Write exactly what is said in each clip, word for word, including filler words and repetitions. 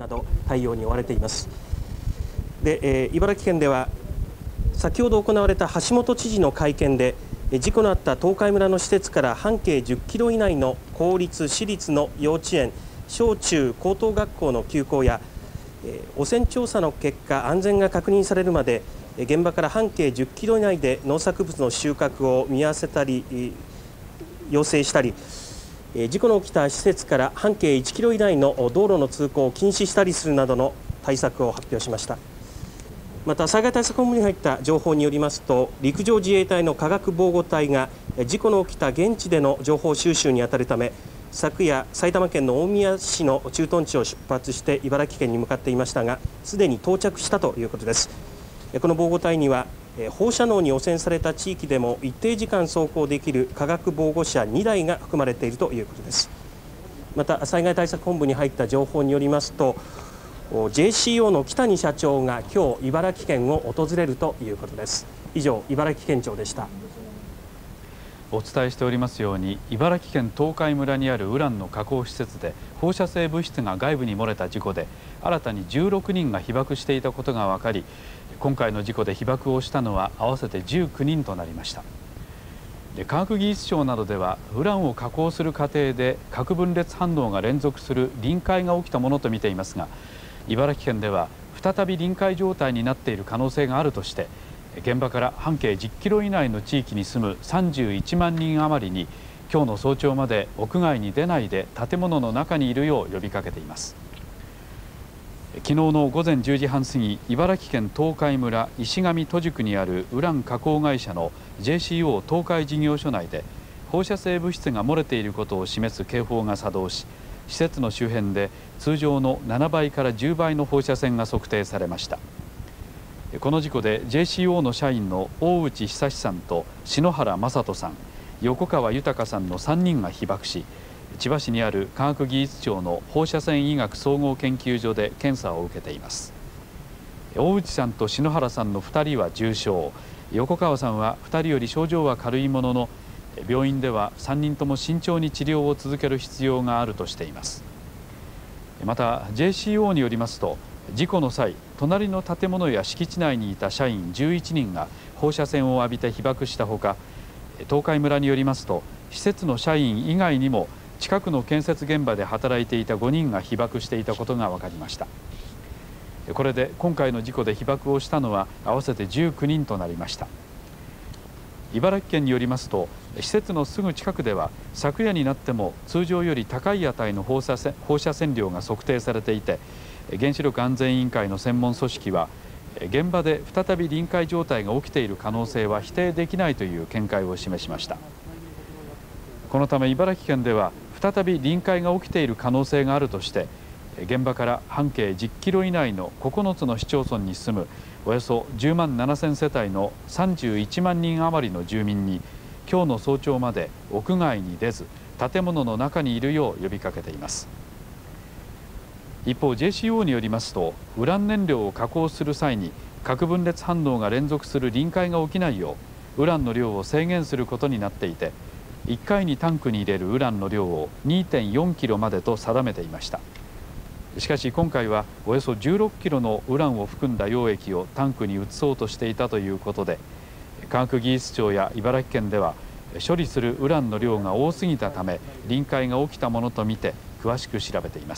など対応に追われています。で、えー、茨城県では先ほど行われた橋本知事の会見で、事故のあった東海村の施設から半径じゅっキロ以内の公立・私立の幼稚園、小中高等学校の休校や、汚染調査の結果安全が確認されるまで現場から半径じゅっキロ以内で農作物の収穫を見合わせたり要請したり、事故の起きた施設から半径いちキロ以内の道路の通行を禁止したりするなどの対策を発表しました。また災害対策本部に入った情報によりますと、陸上自衛隊の化学防護隊が事故の起きた現地での情報収集に当たるため、昨夜埼玉県の大宮市の駐屯地を出発して茨城県に向かっていましたが、すでに到着したということです。この防護隊には放射能に汚染された地域でも一定時間走行できる化学防護車にだいが含まれているということです。また災害対策本部に入った情報によりますと、ジェーシーオー の北谷社長が今日茨城県を訪れるということです。以上、茨城県庁でした。 お伝えしておりますように、茨城県東海村にあるウランの加工施設で放射性物質が外部に漏れた事故で新たにじゅうろくにんが被爆していたことが分かり、今回の事故で被爆をしたのは合わせてじゅうきゅうにんとなりました。で科学技術省などではウランを加工する過程で核分裂反応が連続する臨界が起きたものと見ていますが、茨城県では再び臨界状態になっている可能性があるとして、現場から半径じゅっキロ以内の地域に住むさんじゅういちまんにん余りに今日の早朝まで屋外に出ないで建物の中にいるよう呼びかけています。昨日の午前じゅうじはん過ぎ、茨城県東海村石上戸宿にあるウラン加工会社の ジェーシーオー 東海事業所内で放射性物質が漏れていることを示す警報が作動し、施設の周辺で通常のななばいからじゅうばいの放射線が測定されました。この事故で ジェーシーオー の社員の大内久さんと篠原正人さん、横川豊さんのさんにんが被爆し、千葉市にある科学技術庁の放射線医学総合研究所で検査を受けています。大内さんと篠原さんのふたりは重症、横川さんはふたりより症状は軽いものの、病院ではさんにんとも慎重に治療を続ける必要があるとしています。また ジェーシーオー によりますと、事故の際、隣の建物や敷地内にいた社員じゅういちにんが放射線を浴びて被爆したほか、東海村によりますと、施設の社員以外にも近くの建設現場で働いていたごにんが被爆していたことが分かりました。これで今回の事故で被爆をしたのは合わせてじゅうきゅうにんとなりました。茨城県によりますと、施設のすぐ近くでは昨夜になっても通常より高い値の放射線、放射線量が測定されていて、原子力安全委員会の専門組織は現場で再び臨界状態が起きている可能性は否定できないという見解を示しました。このため茨城県では再び臨界が起きている可能性があるとして、現場から半径じゅっキロ以内のここのつの市町村に住むおよそじゅうまんななせん世帯のさんじゅういちまんにん余りの住民に今日の早朝まで屋外に出ず建物の中にいるよう呼びかけています。一方 ジェーシーオー によりますと、ウラン燃料を加工する際に核分裂反応が連続する臨界が起きないようウランの量を制限することになっていて、いっかいにタンクに入れるウランの量を にてんよんキロまでと定めていました。しかし今回はおよそじゅうろっキロのウランを含んだ溶液をタンクに移そうとしていたということで、科学技術庁や茨城県では処理するウランの量が多すぎたため臨界が起きたものとみて詳しく調べています。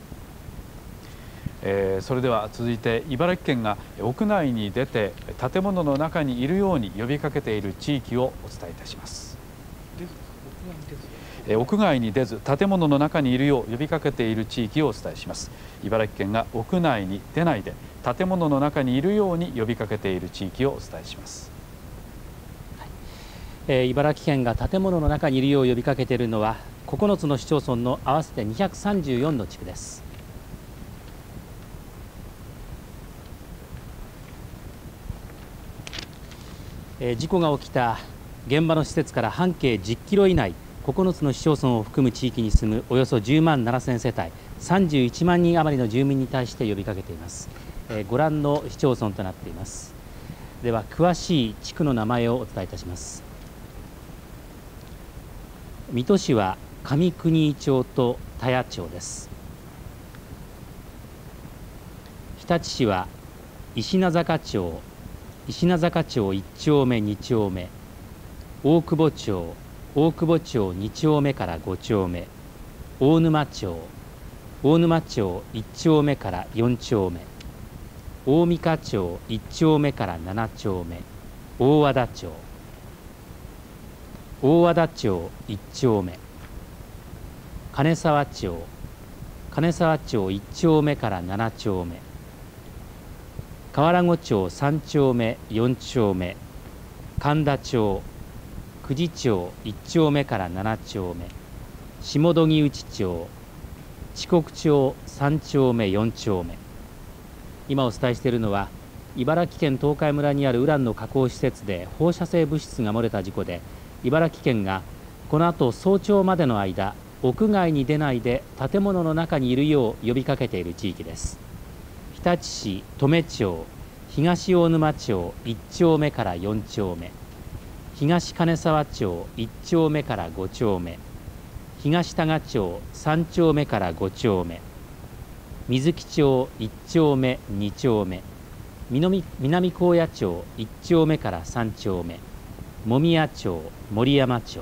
えー、それでは続いて茨城県が屋内に出て建物の中にいるように呼びかけている地域をお伝えいたします。屋外に出ず建物の中にいるよう呼びかけている地域をお伝えします。茨城県が屋内に出ないで建物の中にいるように呼びかけている地域をお伝えします。 はい、えー、茨城県が建物の中にいるよう呼びかけているのはここのつの市町村の合わせてにひゃくさんじゅうよんの地区です。えー、事故が起きた現場の施設から半径じゅっキロ以内ここのつの市町村を含む地域に住むおよそじゅうまんななせん世帯さんじゅういちまんにん余りの住民に対して呼びかけています。えー、ご覧の市町村となっています。では詳しい地区の名前をお伝えいたします。水戸市は上国井町と田谷町です。 日立市は石名坂町、石名坂町いっ丁目に丁目、大久保町、大久保町に丁目からご丁目、大沼町、大沼町いっ丁目からよん丁目、大三日町いっ丁目からなな丁目、大和田町、大和田町いっ丁目、金沢町、金沢町いっ丁目からなな丁目、河原湖町さん丁目よん丁目、神田町、久慈町いっ丁目からなな丁目、下戸木内町、四国町さん丁目よん丁目。今お伝えしているのは、茨城県東海村にあるウランの加工施設で放射性物質が漏れた事故で、茨城県がこの後早朝までの間、屋外に出ないで建物の中にいるよう呼びかけている地域です。日立市登米町、東大沼町いっ丁目からよん丁目、東金沢町いっ丁目からご丁目、東多賀町さん丁目からご丁目、水木町いっ丁目に丁目、南南高野町いっ丁目からさん丁目、茂宮町、森山町、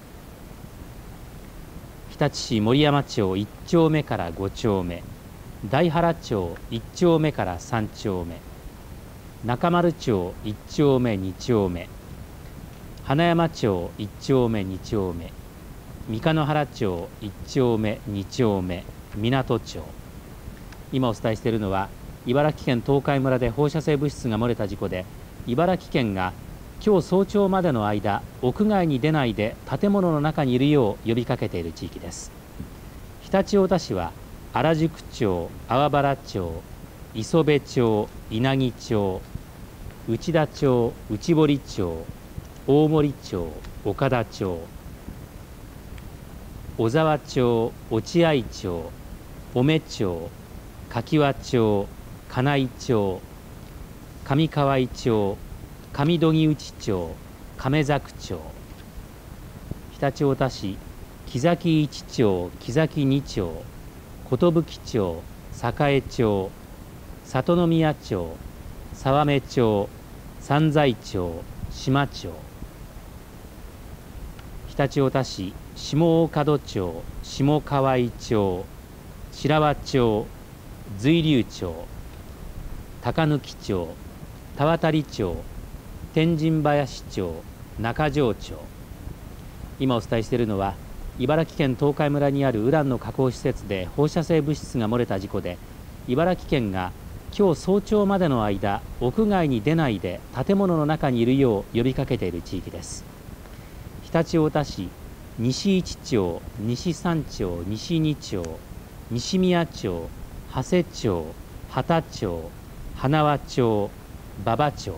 日立市森山町いっ丁目からご丁目、大原町いっ丁目からさん丁目、中丸町いっ丁目に丁目、花山町いっ丁目に丁目、三日野原町いっ丁目に丁目、港町。今お伝えしているのは、茨城県東海村で放射性物質が漏れた事故で、茨城県が今日早朝までの間、屋外に出ないで建物の中にいるよう呼びかけている地域です。常陸太田市は原宿町、粟原町、磯部町、稲城町、内田町、内堀町、大森町、岡田町、小沢町、落合町、尾目町、柿和町、金井町、上河合町、上戸木内町、亀崎町、常陸太田市、木崎一町、木崎二町、寿町、栄町、里宮町、沢目町、三財町、島町、常陸太田市、下大門町、下河合町、白和町、随龍町、高貫町、田渡町、天神林町、中条町。今お伝えしているのは、茨城県東海村にあるウランの加工施設で放射性物質が漏れた事故で、茨城県が今日早朝までの間、屋外に出ないで建物の中にいるよう呼びかけている地域です。常陸太田市、西一町、西三町、西二町、西宮町、長谷町、幡町、花輪町、馬場町、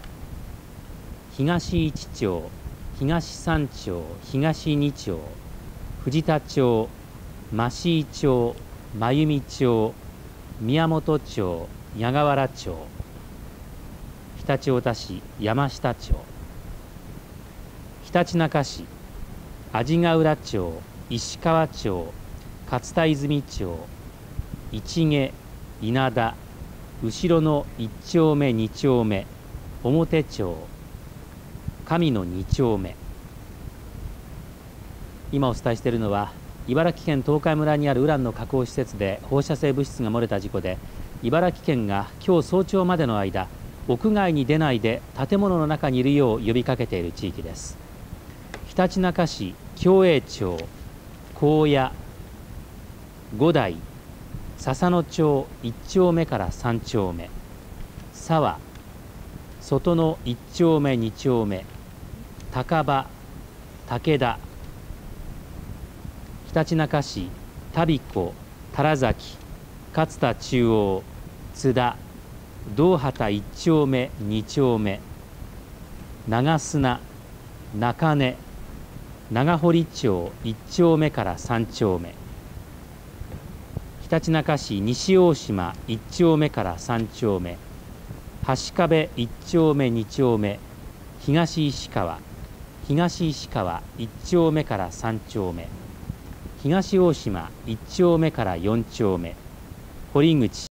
東一町、東三町、東二町、藤田町、増井町、真由美町、宮本町、矢河原町、常陸太田市、山下町、ひたちなか市、阿字ヶ浦町、石川町、勝田泉町、市毛、稲田、後ろのいっ丁目に丁目、表町、上のに丁目。今お伝えしているのは、茨城県東海村にあるウランの加工施設で放射性物質が漏れた事故で、茨城県が今日早朝までの間、屋外に出ないで建物の中にいるよう呼びかけている地域です。ひたちなか市、共栄町、高野、五代、笹野町いっ丁目からさん丁目、沢、外のいっ丁目に丁目、高場、武田、ひたちなか市、田彦、多崎、勝田中央、津田、道畑いっ丁目に丁目、長砂、中根、長堀町いっ丁目からさん丁目、ひたちなか市西大島いっ丁目からさん丁目、橋壁いっ丁目に丁目、東石川、東石川いっ丁目からさん丁目、東大島いっ丁目からよん丁目、堀口、